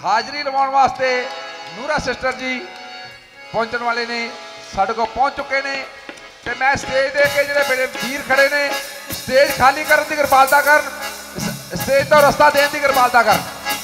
हाजरी लवाउण वास्ते नूरा सिस्टर जी पहुंचने वाले ने साढ़े को पहुंच चुके ने ते मैं स्टेज दे के जिहड़े मेरे वीर खड़े ने स्टेज खाली करने की कृपालता कर, स्टेज तो रास्ता देने की कृपालता कर।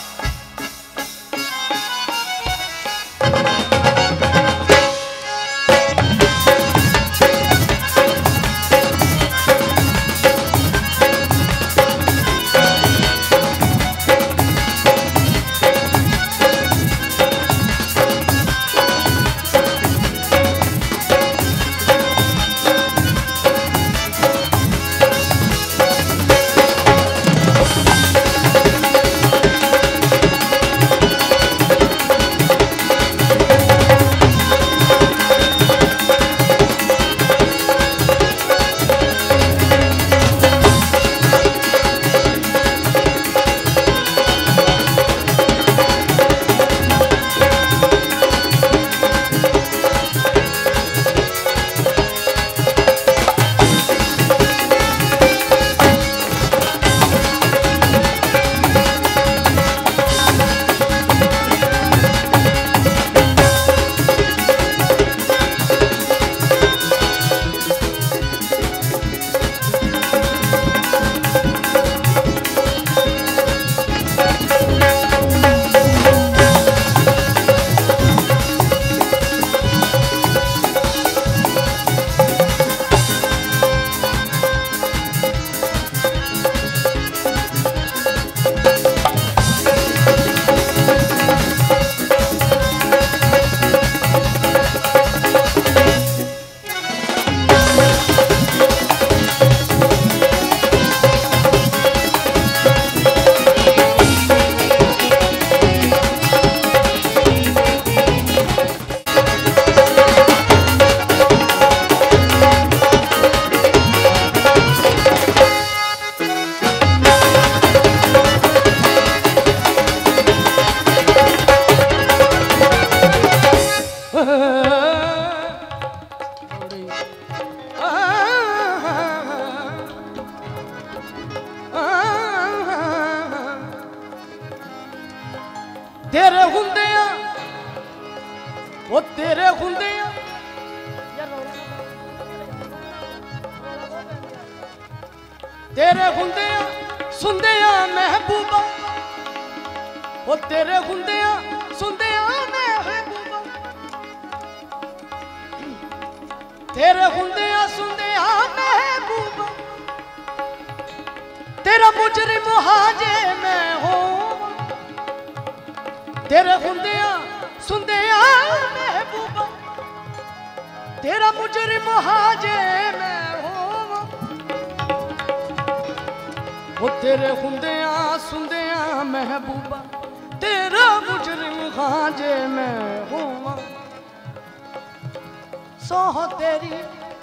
तेरे हुंदिया वो तेरे हुंदिया तेरे हुंदिया सुंदिया महबूबा वो तेरे हुंदिया सुंदिया महबूबा तेरे हुंदिया सुंदिया महबूबा तेरा मुजरिम हाजे मैं हूँ तेरे हुंदिया सुंदिया महबूबा तेरा मुजरिम हाजे मैं हूँ वो तेरे हुंदिया सुंदिया महबूबा तेरा मुजरिम हाजे मैं हूँ सौ तेरी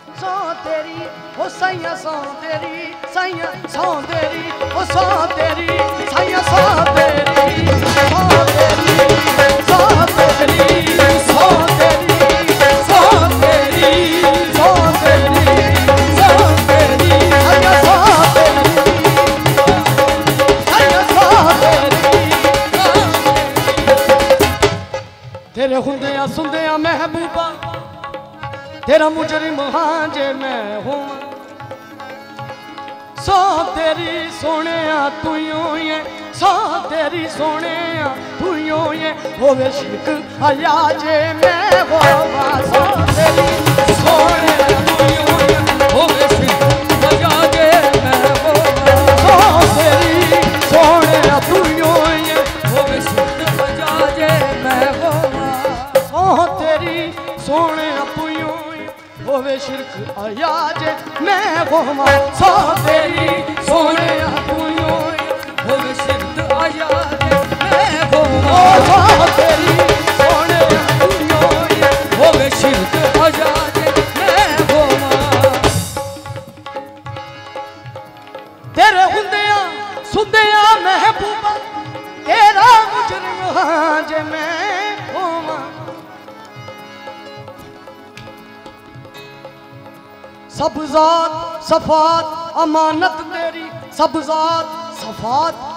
ओ सैया सौ तेरी सैया सौ तेरी ओ सौ तेरी सैया सौ तेरी सौ तेरी सौ तेरी सौ तेरी सौ तेरी सौ तेरी सौ तेरी सैया सौ तेरी सैया सौ तेरी तेरे हुंदिया सुंदिया महबूबा तेरा मुजरिम हाजे मैं हूँ सौ तेरी सोने तू ये सौ तेरी सोने तू ये होवे शिक आया जे मैं होवा सौ तेरी सोने तू ये होवे शिक आया जे मैं होवा सौ तेरी सोने तू ये होवे शिक आया जे मैं होवा सौ तेरी सोने तू होवे शिरक आया जे मैं होवा सौ तेरी सोने तू होवे शिरक आया जे मैं होवा सौ तेरी सोने तू होवे शिरक आया जे मैं होवा तेरे हुंदिया सुंदिया महबूबा तेरा मुजरिम हाजे मैं होवा सब ज़ात सफ़ात अमानत तेरी सब ज़ात सफ़ात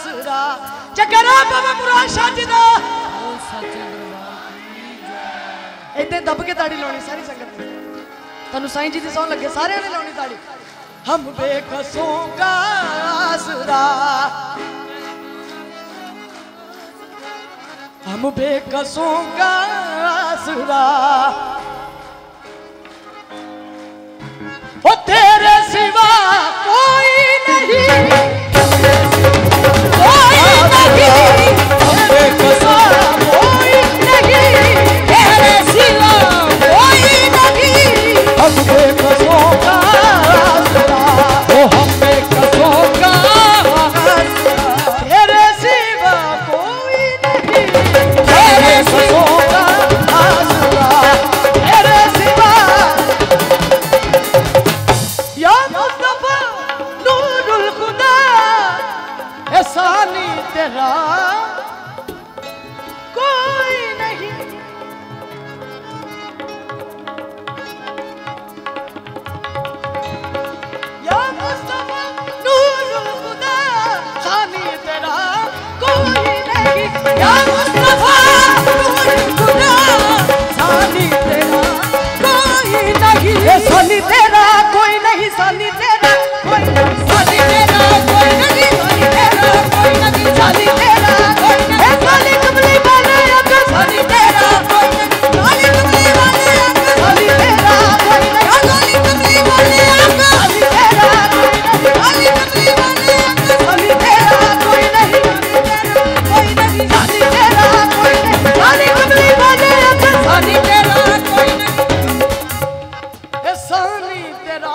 आसरा जगरा बाबा मुराद शाह जी दा इतने दब के ताड़ी लानी सारी संगत तनु साईं जी दी सौं लगे सारे ने लानी ताड़ी हम बेकसों का आसरा हम बेकसों का आसरा ओ तेरे सिवा कोई नहीं कोई नहीं हम बेकसों कोई नहीं तेरे सिवा कोई नहीं हम बेकसों का आसरा ओ हम बेकसों का आसरा तेरे सिवा कोई नहीं तेरे सिवा आसरा तेरे सिवा या मुस्तफा नूरुल खुदा एहसानी तेरा कोई नहीं या मुस्तफा नूरुल खुदा एहसानी तेरा कोई नहीं या मुस्तफा नूरुल खुदा एहसानी तेरा कोई नहीं एहसानी तेरा कोई नहीं सानी तेरा कोई नहीं सानी तेरा कोई नहीं सानी तेरा कोई नहीं सानी तेरा कोई नहीं सानी कमली वाले अग सानी तेरा कोई नहीं सानी कमली वाले अग सानी तेरा कोई नहीं सानी कमली वाले अग सानी तेरा कोई नहीं सानी कमली वाले अग सानी तेरा कोई नहीं सानी तेरा कोई नहीं सानी कमली वाले अग सानी तेरा कोई नहीं सानी तेरा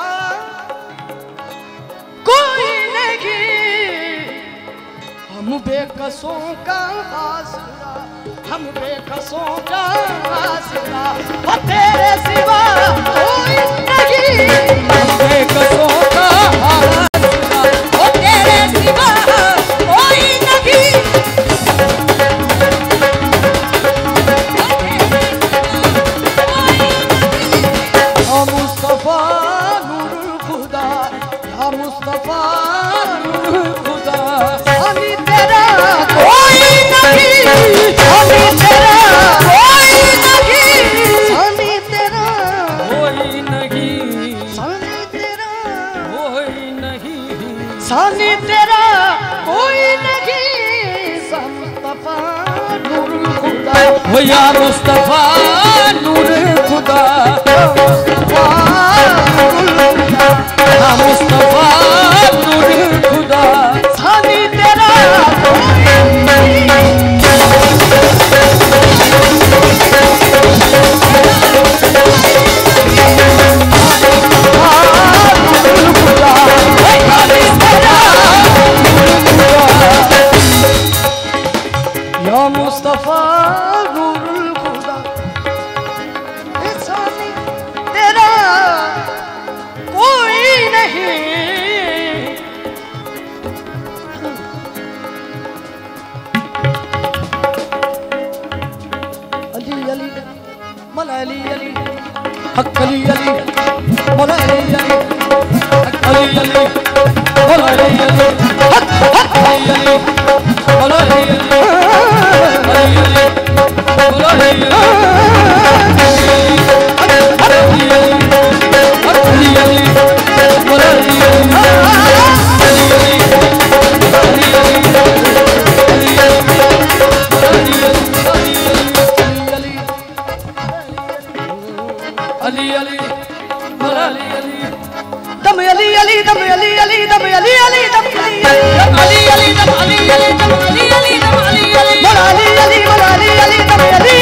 कोई नहीं हम बेकसों का आसरा हम बेकसों का आसरा वो तेरे सिवा कोई नहीं हम बेकसों का आसरा वो तेरे सिवा कोई नहीं या मुस्तफा नूरुल खुदा या मुस्तफा नूरुल खुदा सानी तेरा कोई नहीं सानी तेरा कोई नहीं सानी तेरा कोई नहीं सानी तेरा कोई नहीं सानी तेरा कोई नहीं मुस्तफा नूरुल खुदा हो या मुस्तफा नूरुल खुदा मुस्तफा नूरुल खुदा सानी तेरा कोई नहीं या मुस्तफा नूरुल खुदा सानी तेरा कोई नहीं अली अली मौला अली अली हक अली अली मौला अली अली हक अली अली मौला अली अली हक अली अली मौला अली अली मौला अली अली अली दम अली अली दम अली अली दम अली अली दम अली अली अली दम अली अली दम अली अली दम अली अली मोला अली अली मोला अली अली दम अली